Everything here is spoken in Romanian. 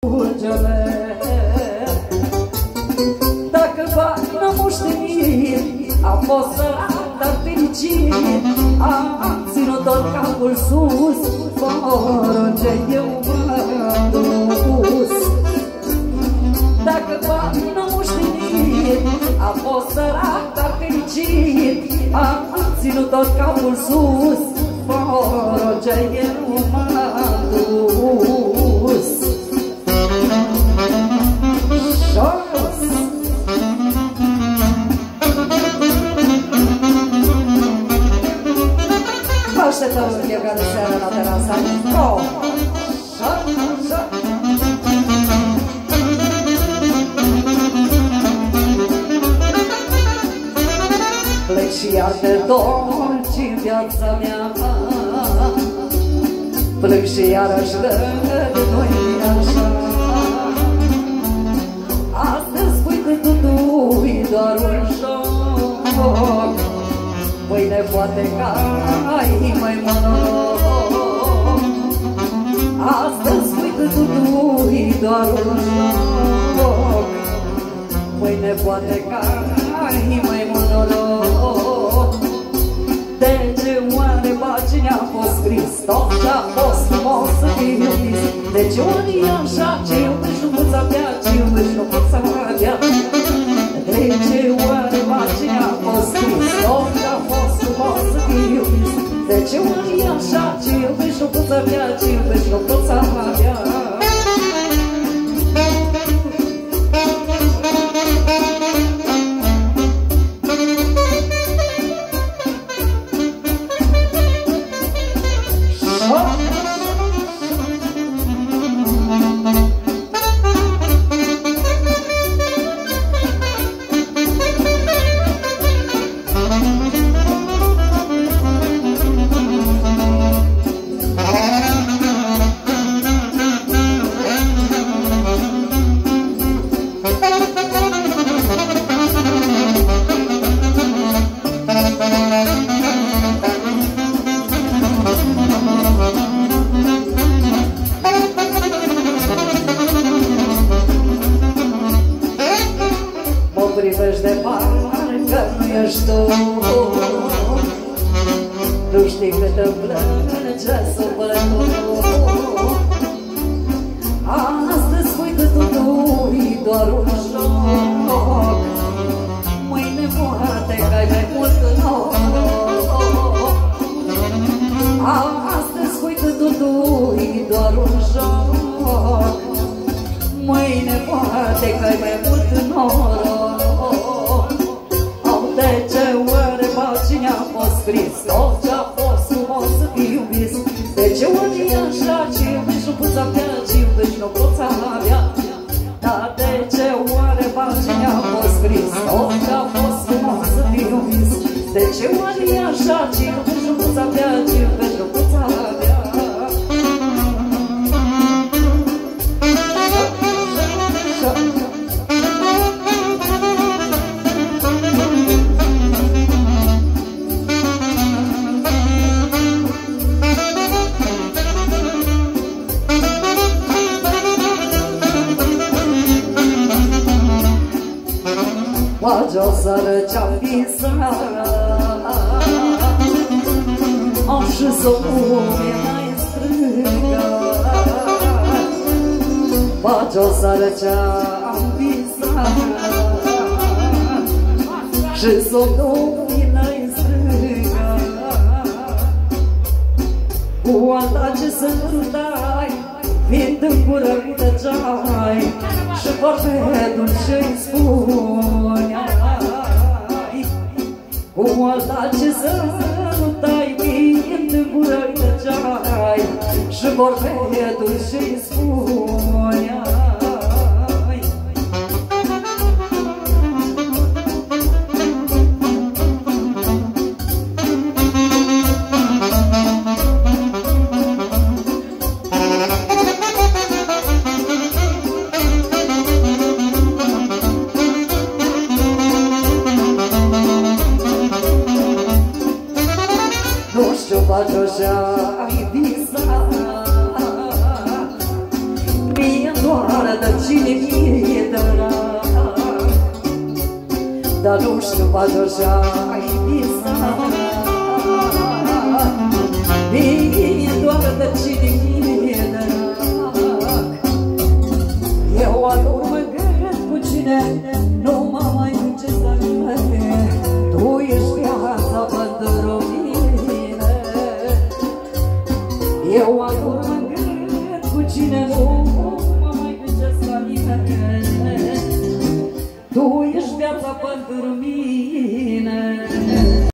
urgele. Dacă v-am moștenit, am fost sărat, dar fericit. Am ținut tot capul sus, fără ce eu m-am dus. Dacă v-am moștenit, am fost sărat, dar fericit. Am ținut tot capul sus, fără ce eu m-am dus. Așteptăm în fiecare seară la terasa. Plec și iar de dolci în viața mea. Plec și iarăși de noi așa. Astăzi spui că totul-i doar un joc. Mâine poate că ai mai noroc. Astăzi spui că totul-i doar un joc. Mâine poate că ai mai noroc. De ce oare pagina a fost scris? Tot ce-a fost frumos să fie iubit. De ce oare e așa? Ce iubești nu poți avea, ce iubești nu poți avea. De ce oare pagina a fost scris? Tot ce-a fost frumos să fie iubit. De ce oare e așa? Ce iubești nu poți avea, ce iubești nu poți avea. Privești de parcă nu ești tu. Tu știi cât îmi plânge sufletul. Astăzi spui că totul-i doar un joc. Mâine poate că ai mai mult noroc. Astăzi spui că totul-i doar un joc. Mâine poate că ai mai mult noroc. De ce oare pagina a fost scris? Tot ce-a fost frumos să fii iubit. De ce oare e așa? Ce iubești nu poți avea, ce iubești nu poți avea. Dar de ce oare pagina a fost scris? Tot ce-a fost frumos să fii iubit. De ce oare e așa? Ce iubești nu poți avea, ce iubești nu poți avea. Face o seară ce-am visat, am și somnul mai strigat. Face o seară ce-am visat și somnul mai strigat. Cu alta ce să-mi fiind în gură cu tăceai și vorbe dulce-i spuneai. Cu alta ce să nu tai, fiind în gură cu tăceai și vorbe dulce-i spuneai. Așa ai visat, mie doar doar de cine mi-e drag. Dar nu știu, poate așa-i visat. Mi-e doar de cine mi-e drag. Eu ador mă gândesc cu cine nu mă mai duce să mine. Tu ești viața pentru mine. Eu ador mă gândesc cu cine nu mă mai duce să mine. Tu ești viața pentru mine.